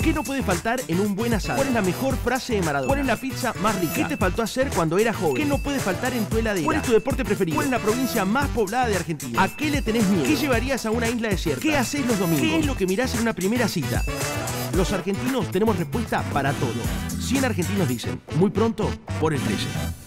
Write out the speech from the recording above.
¿Qué no puede faltar en un buen asado? ¿Cuál es la mejor frase de Maradona? ¿Cuál es la pizza más rica? ¿Qué te faltó hacer cuando eras joven? ¿Qué no puede faltar en tu heladera? ¿Cuál es tu deporte preferido? ¿Cuál es la provincia más poblada de Argentina? ¿A qué le tenés miedo? ¿Qué llevarías a una isla desierta? ¿Qué haces los domingos? ¿Qué es lo que mirás en una primera cita? Los argentinos tenemos respuesta para todo. 100 argentinos dicen, muy pronto, por el 13.